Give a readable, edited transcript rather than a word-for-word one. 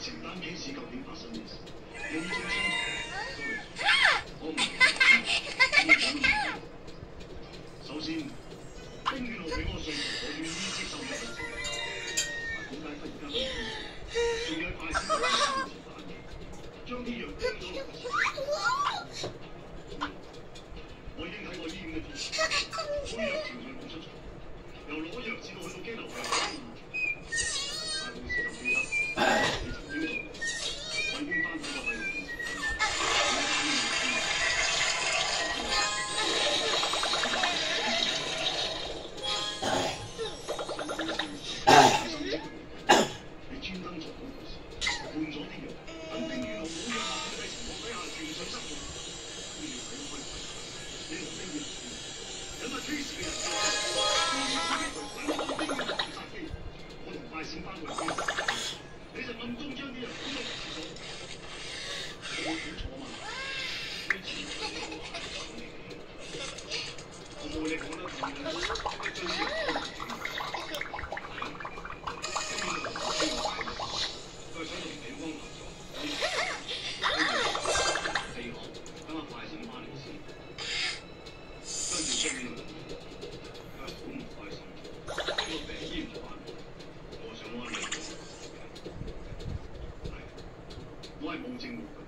承擔幾次究竟發生嘅事，你最清楚。我唔首先，冰雨路俾我信，我願意接受呢份責任。但點解忽然間仲有派先嘅反應，將啲藥冰咗落去？我已經睇過醫院嘅電視，每藥程序冇出錯，由攞藥至到去到機樓嘅。大護士就記得你曾經做過，我已經翻睇過閉路電視。你專登做好事，換咗啲藥，等冰雨路冇藥物控制情況底下情緒失控。你要睇開佢，你同冰雨路有乜 case 嘅人，自己揾到冰雨路殺機，我同快線翻回機，你就暗中將啲人搬落廁所。你冇估錯嘛？呢次我冇你講得咁樣，你最要佢想同警方合作，四項，等我快閃翻嚟先。跟住出面，佢好唔開心，個病醫唔翻，我想安慰佢。係，我係冇證據。